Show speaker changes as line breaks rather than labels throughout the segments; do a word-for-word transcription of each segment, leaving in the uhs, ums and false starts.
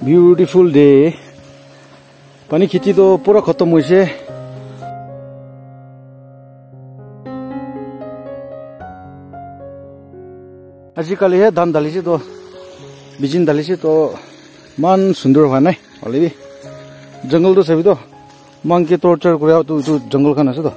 Beautiful day. Pani khiti to pura khatam hoise. Ajikali he dhan dalise to bijin dalise to man sundur bha nai holebi jungle to sabi to man ke torture kura to to jungle khan ase to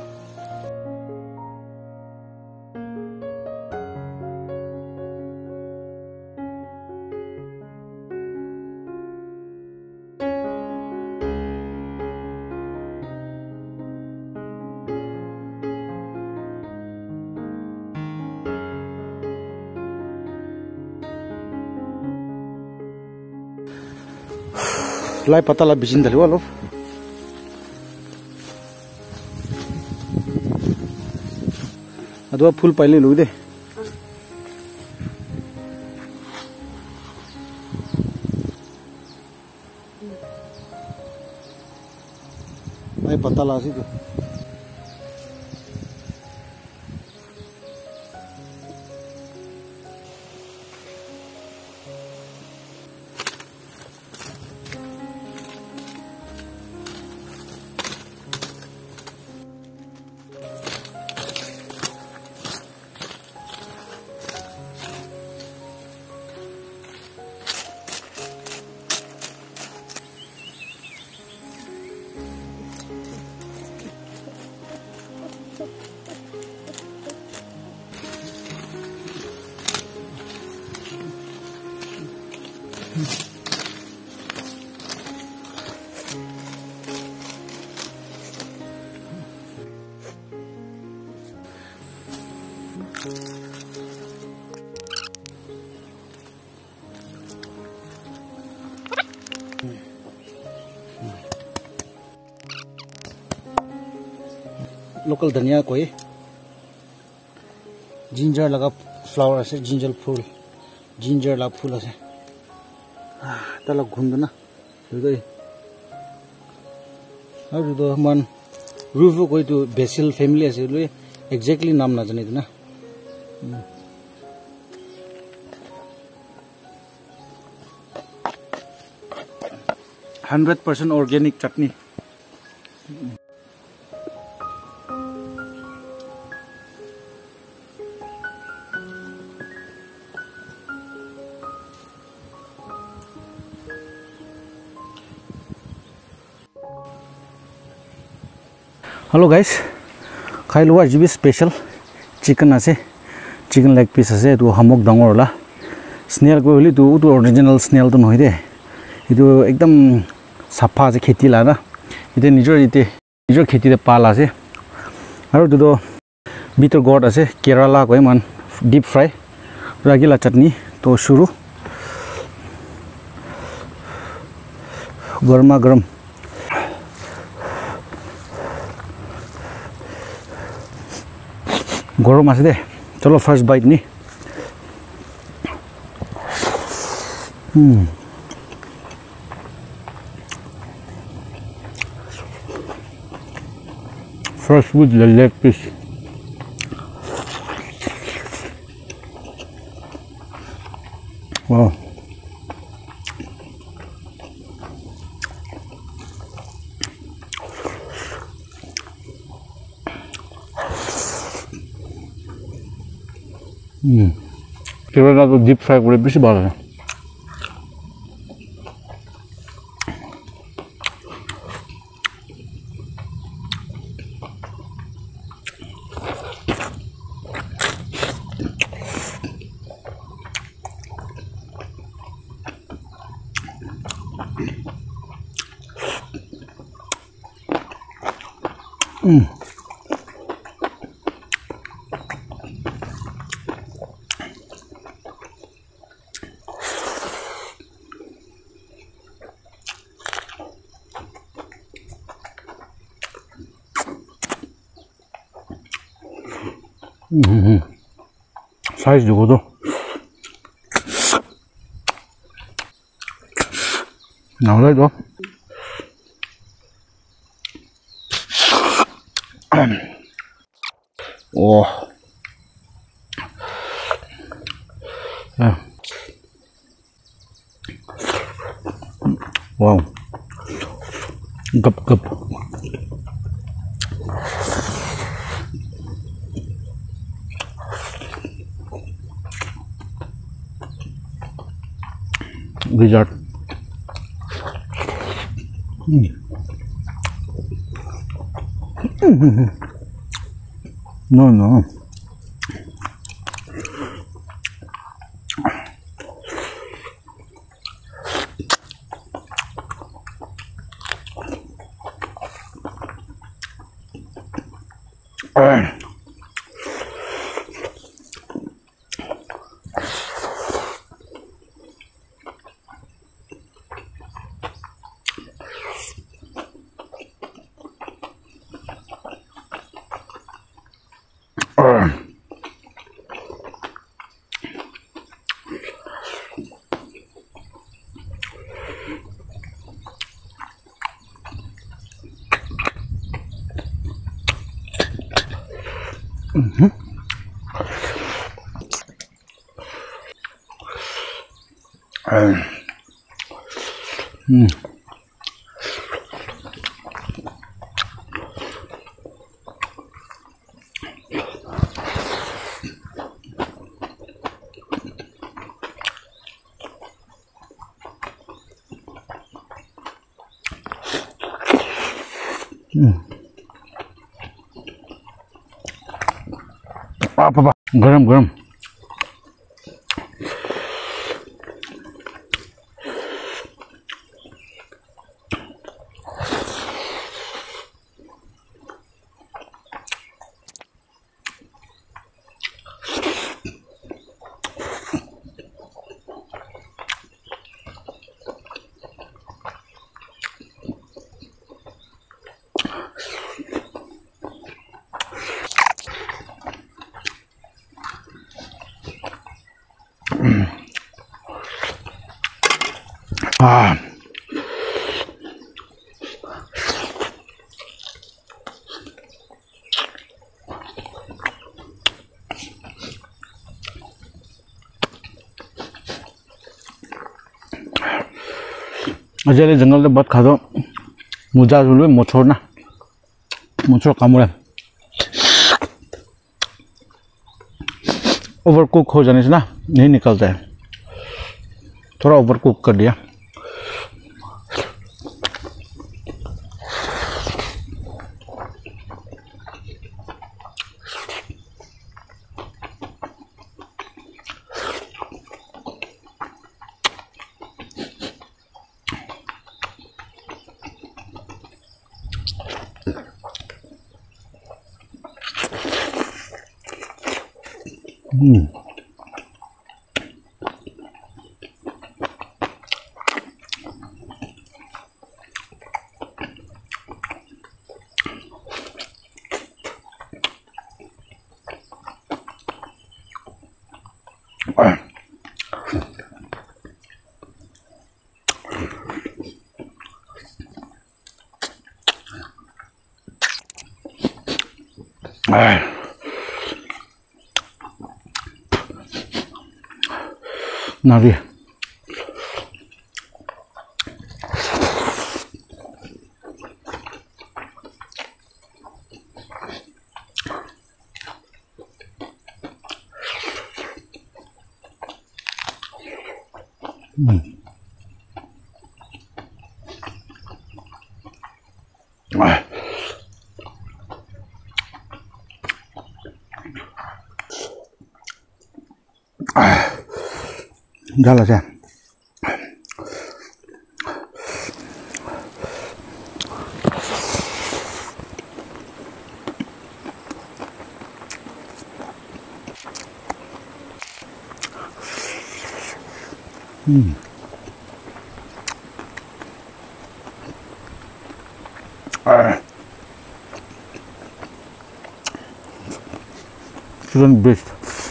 Lai patala bijin dali walo. Adwa phul paile lu de. Lai patala asi to. Local dhania koi ginger laga flower ase ginger phul ginger la phul ase ah tala ghundna doi aru do man rufu koi to basil family ase loi exactly naam na jane na one hundred percent organic chutney. Hello guys, khailu ajibi special chicken ase chicken leg piece ase tu hamok dangor la snail ko holi tu tu original snail tu noide idu ekdam safa ase kheti la na ite nijor ite nijor kheti de pala ase aru tu do bitter gourd ase kerala ko man deep fry ragila chutney to shuru garma garam Gorom ase de chalo first bite ni hmm first with the leg piece wow Hmm. Kerala to deep fry kore beshi bhalo lage. Hmm. Mm-hmm. Size de godo. Now let go. Oh. Yeah. Wow. Gấp gấp. Dessert. Mm. No, no. Uh. Uh. Mm-hmm. Uh. Mm. Mm. Apa apa? Garam garam. Ah. अजयले जंगल बत खादो मुजा जुलवे मोछोर ना मोछोर कामुरे over cook हो जाने से ना नहीं निकलता है थोड़ा ओवर कुक कर दिया Hmm. Ah. Ah. Nari. Hmm. Ah. Ah. Jalan saya. Hmm. Ah. Chicken breast.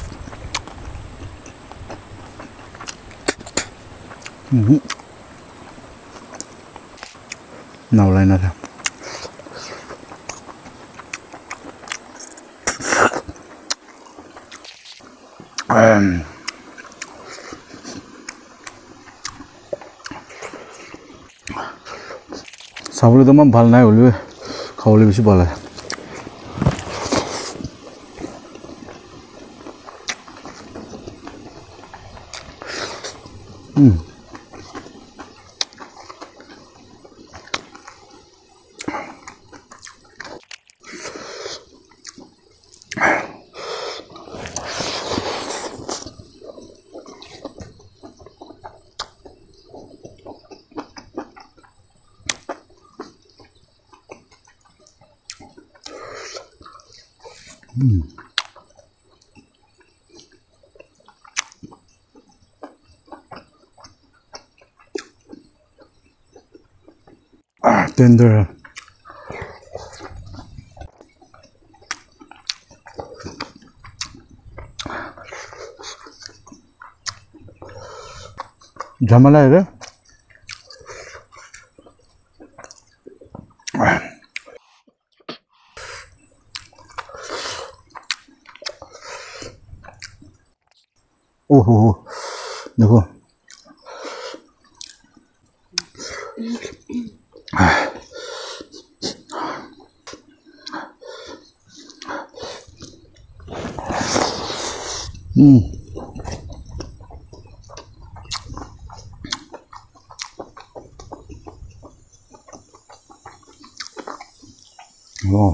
Mm-hmm. Nào lại nữa thôi. Um. চাবলৈ তো ইমান ভাল নাই হ'লেও খাবলৈ বেছি ভাল লাগে উম Mm. Ah, tender. Jamala है ओहो देखो हम्म वाह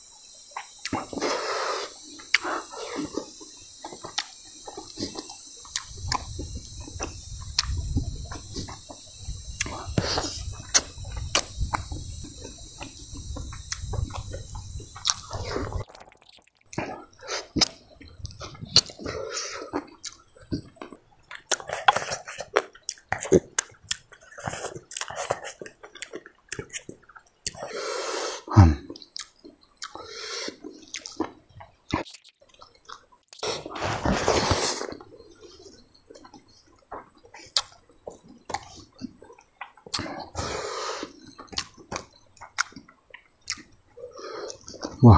वाह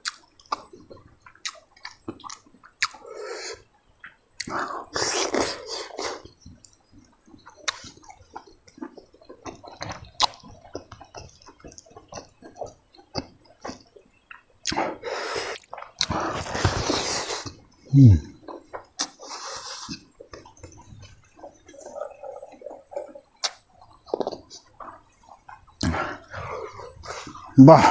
हम्म वाह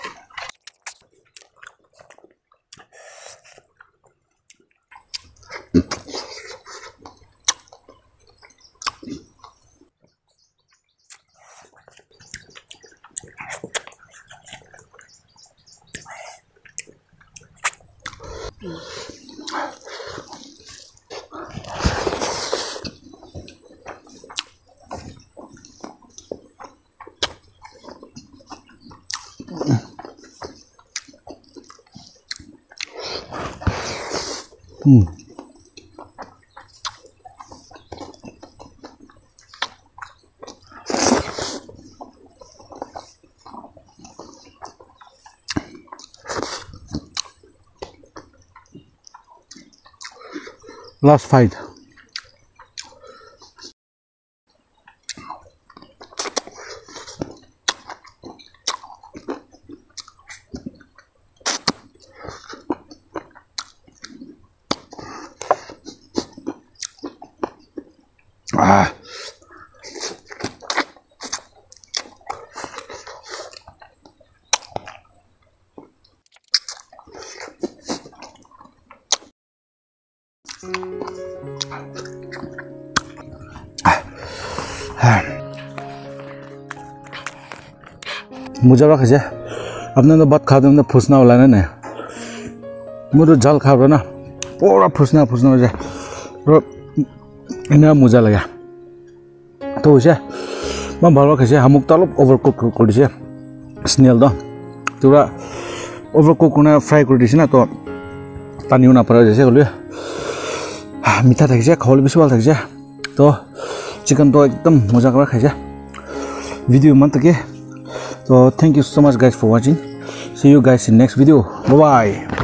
हम्म last fight ah मुझे रखे अपने तो बात खा दे फुसना वाला ना नहीं मुझे जल खा रहा ना पूरा फुसना फुसना हो जाए इन्हें मजा लगा तो वैसे मैं भाव रखे हमक तो अलग ओवर कुक कर दिसे स्नेल तो पूरा ओवर कुक होना फ्राई कर दिसे ना तो पानी होना पड़ा जैसे बोले मीठा थी खाने बेसि भाल थी तो चिकन तो एकदम मजा कर खाई वीडियो मन तक तो thank you so much guys for watching. See you guys in next video. Bye bye.